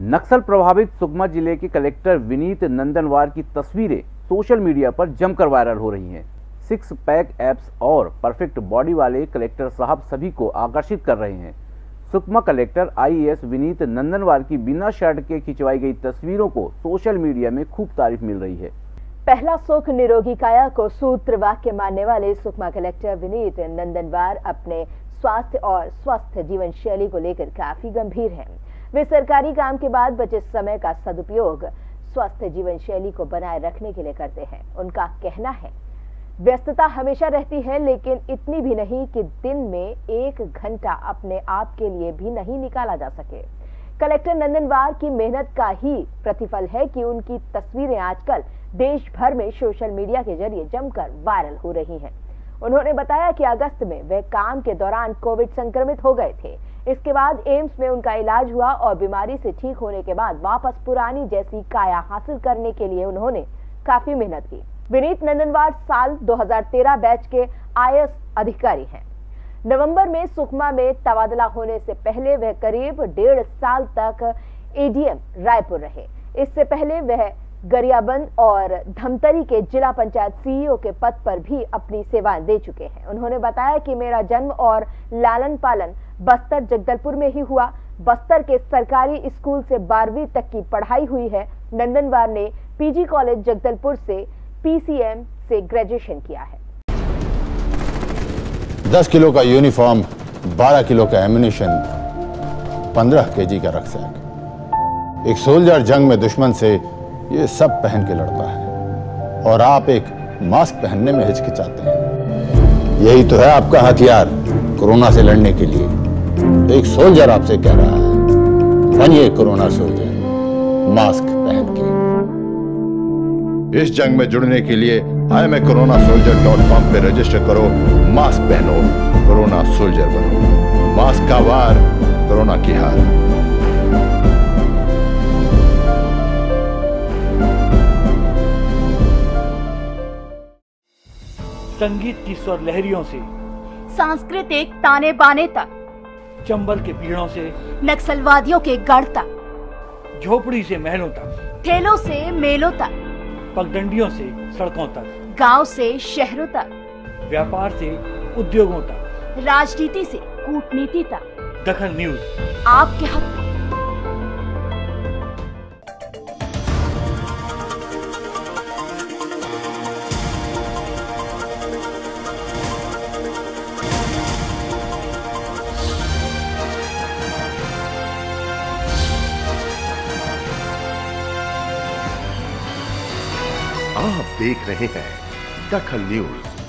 नक्सल प्रभावित सुकमा जिले के कलेक्टर विनीत नंदनवार की तस्वीरें सोशल मीडिया पर जमकर वायरल हो रही हैं। 6 पैक एप्स और परफेक्ट बॉडी वाले कलेक्टर साहब सभी को आकर्षित कर रहे हैं। सुकमा कलेक्टर आईएएस विनीत नंदनवार की बिना शर्ट के खिंचवाई गई तस्वीरों को सोशल मीडिया में खूब तारीफ मिल रही है। पहला सुख निरोगी काया को सूत्र वाक्य मानने वाले सुकमा कलेक्टर विनीत नंदनवार अपने स्वास्थ्य और स्वस्थ जीवन शैली को लेकर काफी गंभीर हैं। वे सरकारी काम के बाद बचे समय का सदुपयोग स्वस्थ जीवन शैली को बनाए रखने के लिए करते हैं। उनका कहना है, व्यस्तता हमेशा रहती है, लेकिन इतनी भी नहीं कि दिन में 1 घंटा अपने आप के लिए भी नहीं निकाला जा सके। कलेक्टर नंदनवार की मेहनत का ही प्रतिफल है कि उनकी तस्वीरें आजकल देश भर में सोशल मीडिया के जरिए जमकर वायरल हो रही हैं। उन्होंने बताया कि अगस्त में वे काम के दौरान कोविड संक्रमित हो गए थे। इसके बाद एम्स में उनका इलाज हुआ और बीमारी से ठीक होने के बाद वापस पुरानी जैसी काया हासिल करने के लिए उन्होंने काफी मेहनत की। विनीत नंदनवार साल 2013 बैच के आईएएस अधिकारी हैं। नवंबर में सुकमा में तबादला होने से पहले वह करीब 1.5 साल तक एडीएम रायपुर रहे। इससे पहले वह गरियाबंद और धमतरी के जिला पंचायत सीईओ के पद पर भी अपनी सेवाएं दे चुके हैं। उन्होंने बताया कि मेरा जन्म और लालन पालन बस्तर जगदलपुर में ही हुआ। बस्तर के सरकारी स्कूल से 12वीं तक की पढ़ाई हुई है। नंदनवार ने पीजी कॉलेज जगदलपुर से पीसीएम से ग्रेजुएशन किया है। 10 किलो का यूनिफॉर्म, 12 किलो का एम्युनिशन, 15 केजी का रक्सैक। एक सोल्जर जंग में दुश्मन से ये सब पहन के लड़ता है और आप एक मास्क पहनने में हिचकिचाते हैं। यही तो है आपका हथियार कोरोना से लड़ने के लिए। तो एक सोल्जर आपसे कह रहा है, बनिए कोरोना सोल्जर, मास्क पहन के। इस जंग में जुड़ने के लिए IamACoronaSoldier.com पे रजिस्टर करो। मास्क पहनो, कोरोना सोल्जर बनो। मास्क का वार, कोरोना की हार। संगीत की स्वर लहरियों से सांस्कृतिक ताने बाने तक, चंबल के पीड़ों से नक्सलवादियों के गढ़ तक, झोपड़ी से महलों तक, ठेलों से मेलों तक, पगडंडियों से सड़कों तक, गांव से शहरों तक, व्यापार से उद्योगों तक, राजनीति से कूटनीति तक, दखल न्यूज आपके हाथ में। आप देख रहे हैं दखल न्यूज।